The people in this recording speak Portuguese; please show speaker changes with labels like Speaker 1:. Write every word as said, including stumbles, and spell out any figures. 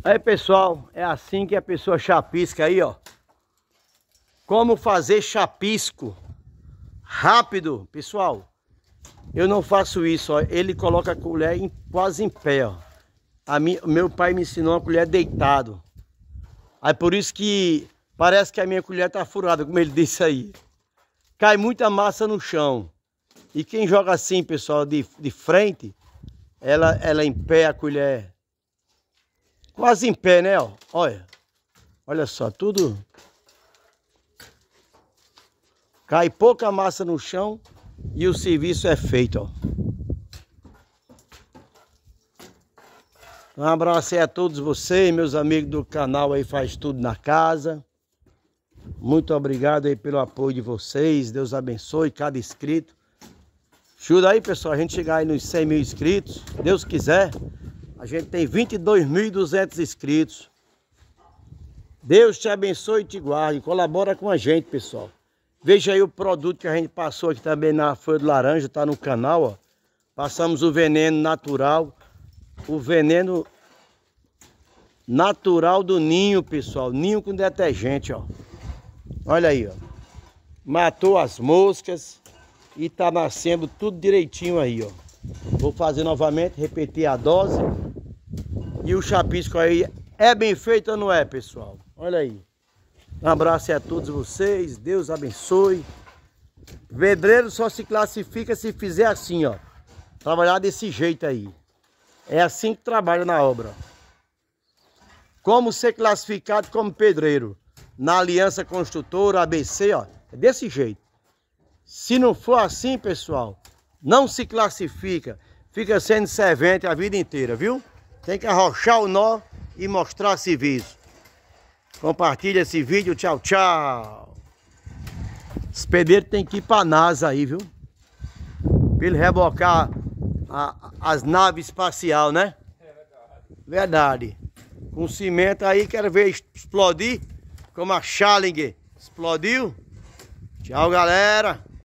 Speaker 1: Aí, pessoal, é assim que a pessoa chapisca aí, ó. Como fazer chapisco rápido, pessoal. Eu não faço isso, ó. Ele coloca a colher em, quase em pé, ó. A minha, meu pai me ensinou a colher deitado. Aí por isso que parece que a minha colher tá furada, como ele disse aí. Cai muita massa no chão. E quem joga assim, pessoal, de, de frente, ela, ela em pé, a colher. Quase em pé, né, ó. Olha. Olha só, tudo. Cai pouca massa no chão e o serviço é feito, ó. Um abraço aí a todos vocês, meus amigos do canal aí Faz Tudo na Casa. Muito obrigado aí pelo apoio de vocês. Deus abençoe cada inscrito. Ajuda aí, pessoal, a gente chegar aí nos cem mil inscritos. Deus quiser. A gente tem vinte e dois mil e duzentos inscritos. Deus te abençoe e te guarde. Colabora com a gente, pessoal. Veja aí o produto que a gente passou aqui também na folha de laranja. Tá no canal, ó. Passamos o veneno natural. O veneno natural do ninho, pessoal. Ninho com detergente, ó. Olha aí, ó. Matou as moscas. E tá nascendo tudo direitinho aí, ó. Vou fazer novamente, repetir a dose. E o chapisco aí é bem feito ou não é, pessoal? Olha aí. Um abraço a todos vocês. Deus abençoe. Pedreiro só se classifica se fizer assim, ó. Trabalhar desse jeito aí. É assim que trabalha na obra. Como ser classificado como pedreiro? Na Aliança Construtora, A B C, ó. É desse jeito. Se não for assim, pessoal, não se classifica. Fica sendo servente a vida inteira, viu? Tem que arrochar o nó e mostrar serviço. Compartilha esse vídeo. Tchau, tchau. Os pedreiros tem que ir para a NASA aí, viu? Para ele rebocar a, as naves espaciais, né? É verdade. Verdade. Com cimento aí, quero ver explodir como a Challenger explodiu. Tchau, galera.